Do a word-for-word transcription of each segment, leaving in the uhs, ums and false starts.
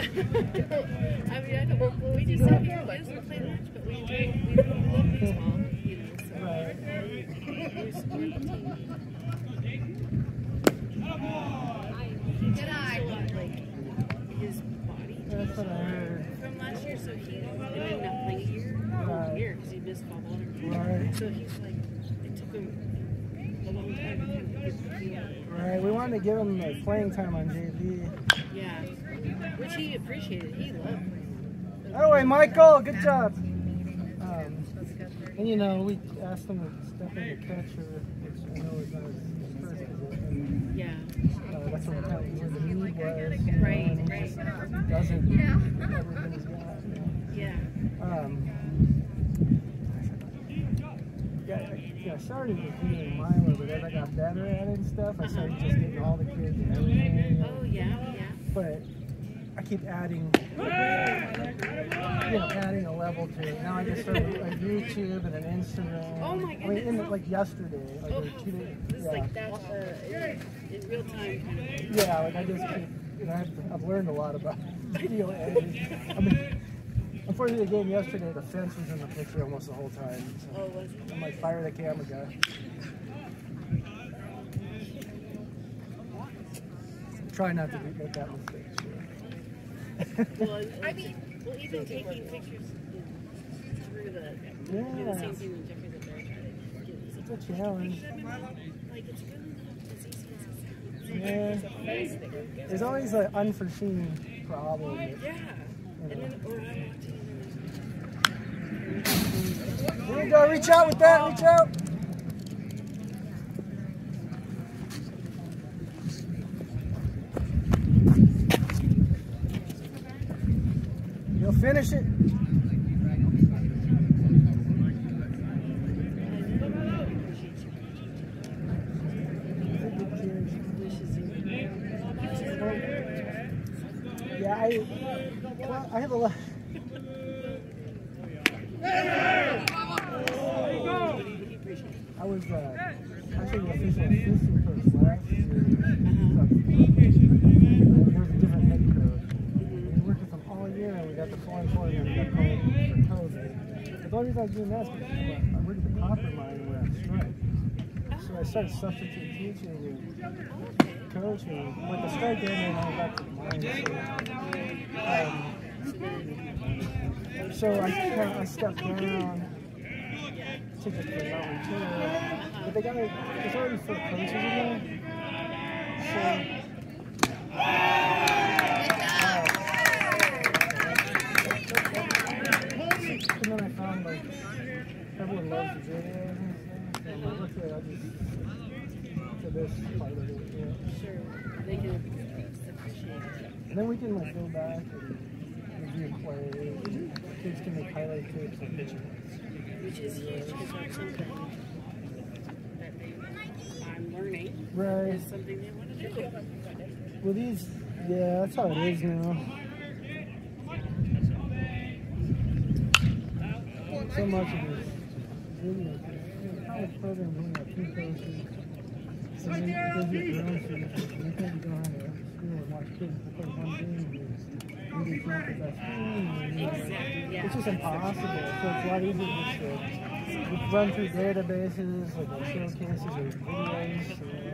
I mean, I don't, well, we just said he doesn't play much, but we, we, we love baseball, you know, so right. we support the team. Good eye. Like, his body That's what I heard. from last year, so he ended up playing a year, Right. a year, because he missed fall ball. Right. So he's like, it took him a long time to kind of get the feel. Right, we wanted to give him like playing time on J V. Yeah, which he appreciated. He loved playing. Oh, hey, Michael, good job. Um, and you know, we asked him to step in the catcher, which I know is not his first position. Yeah. Uh, that's what we kind of where the need was. You know, Right, and he right. just doesn't yeah. everything he's got. You know? Yeah. Um, yeah, yeah, I started with doing Milo, but as I got better at it and stuff, I started just getting all the kids and everything. Oh, yeah, yeah. But I keep adding, you know, adding a level to it. Now I just started a YouTube and an Instagram. Oh my I mean, in, goodness. like yesterday, like Oh, or two days. this is Yeah. like that uh, in, in real time kind of. Yeah, like I just keep, you know, I've, I've learned a lot about video editing. I mean, unfortunately, the game yesterday, the fence was in the picture almost the whole time. So Oh, was it? I'm like, fire the camera guy. Try not to make that mistake. Sure. Well, I mean, well, even taking pictures through the, Yeah. do the same thing when Jeffrey's up there trying to get It's a challenge. like it's really not as easy as it sounds. Yeah. It's a face that There's always an unforeseen problem. that, Yeah. you And know. then, or I'm watching Here you go, reach out with that, reach out. You'll finish it. Yeah, I, well, I have a lot. I was uh, actually the official assistant coach last year. So, there was a different head coach. We worked with them all year, and we got the four and four, and then we got called for COVID. But the only reason I was doing that is because I worked at the copper mine and we're on strike. So I started substitute teaching and coaching. But the strike ended, and I went back to the mine. So, um, so I kind of I stepped down. To just put out one too. But they got like, there's already four coaches in there. So, and then I found like, everyone loves the videos and stuff. And I looked at it, I just, to this part of it, yeah. Sure. They can appreciate it. And then we can like go back and review plays. Kids can make highlight tapes of pitching. Which is huge because that's something that they, I'm learning. Right. Is something they want to do. Well, these, yeah, that's how it is now. So much of this video, the college program only got two coaches. And then because you have your own features, you can't be going to school and watch kids play one game. Maybe it's not the best thing. Exactly, yeah. It's just impossible. So it's a lot easier just to just run through databases, like on showcases or videos.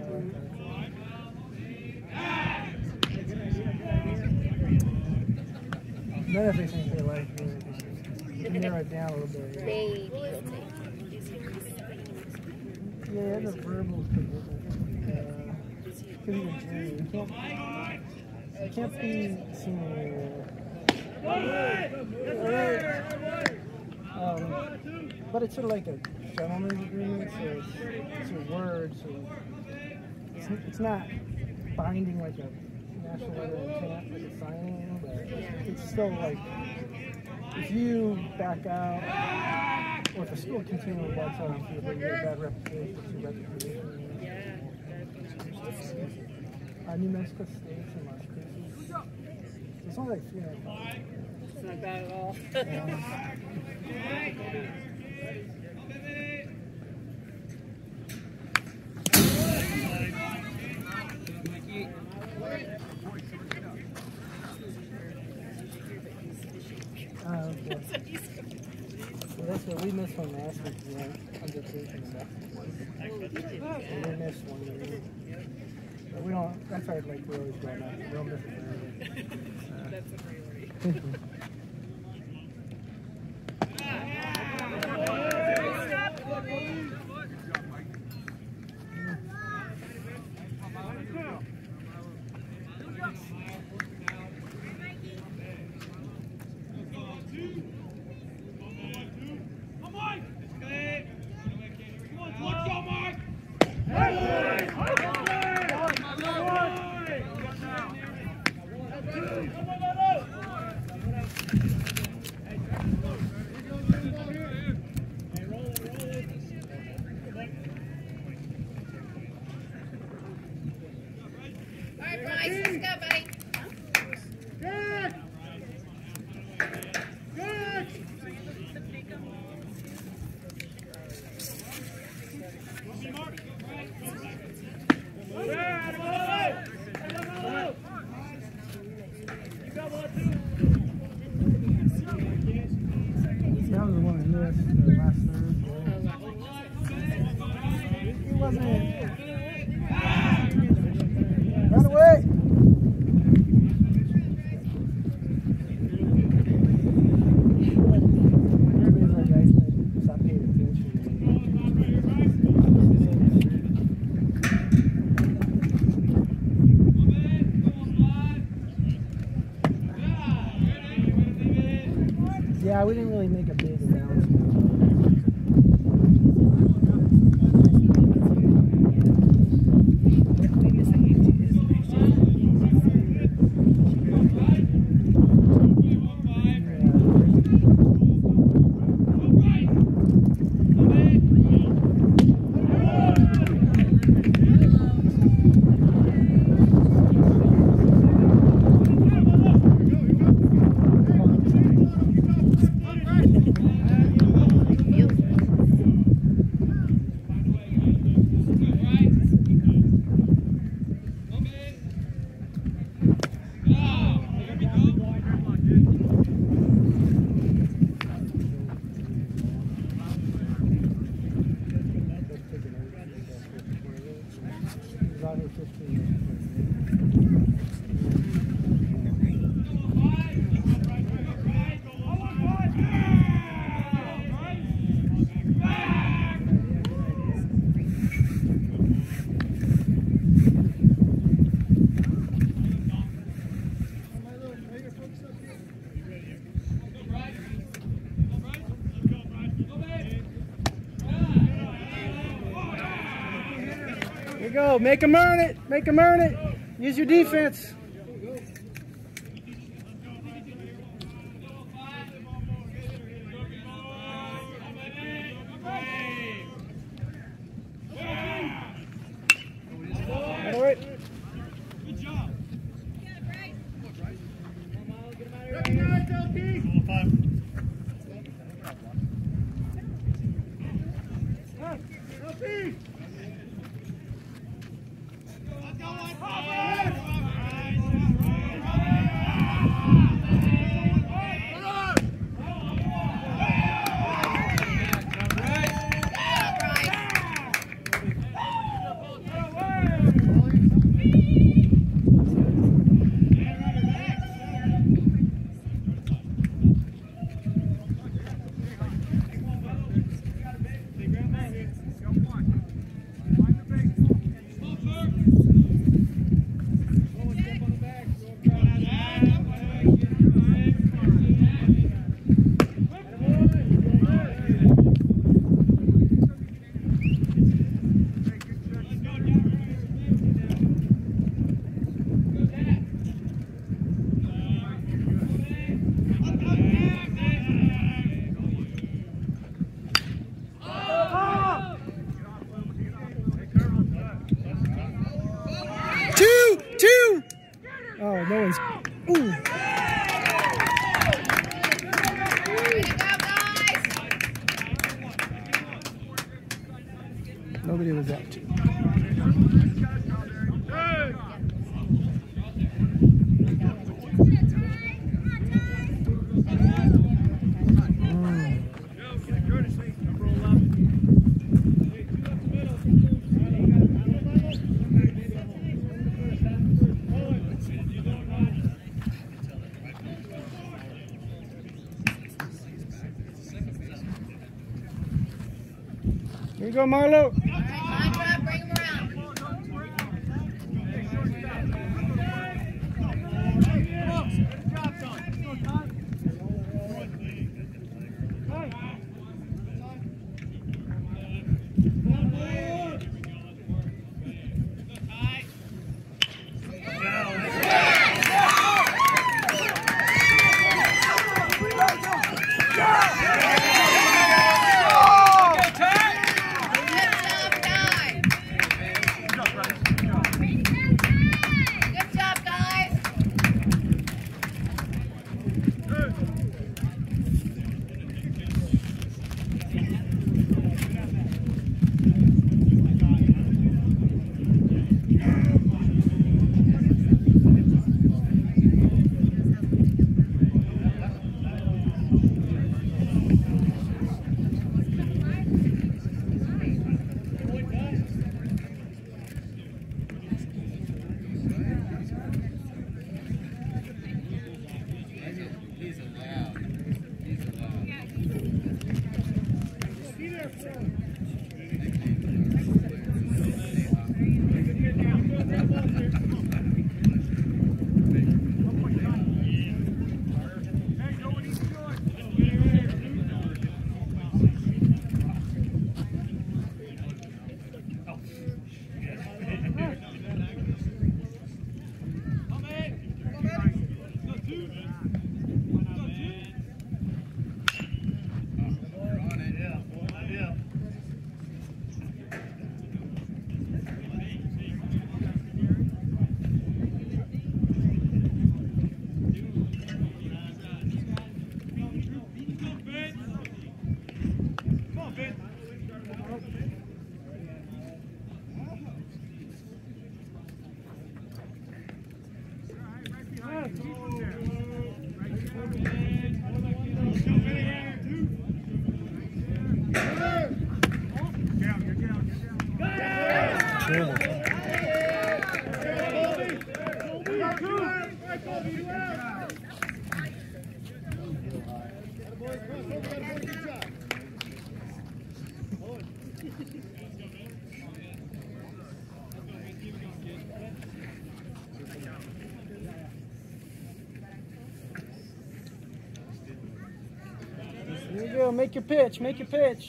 And then if they think they like you, you can narrow it down a little bit. Maybe. Yeah, the verbals could be uh, could even change. You can't, you can't be seen. Um, but it's sort of like a gentleman's agreement, so it's, it's a word, so it's, it's not binding like a national letter of intent, like a signing, but it's still like, if you back out, or if a school continually backs out on you, but you get a bad reputation, it's your reputation. Uh, New Mexico State's in Las Cruces. It's only like three hundred dollars. It's not bad at all. this one last week. We went on vacation in Mexico. And we missed one game. But we don't, that's our, like, we always go on that. We don't miss it for anything. Uh, That's a priority. Yeah, we didn't really make a big announcement. Here you go. Make them earn it. Make them earn it. Use your defense. All right. Good job. Oh, no one's. Ooh. Nobody was up to. Mm. Here you go, Marlo. Bring him around. Here you go. Make your pitch. Make your pitch.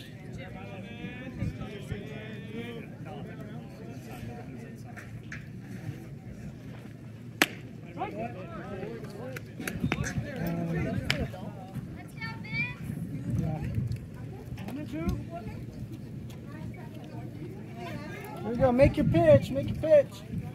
Here you go. Make your pitch. Make your pitch.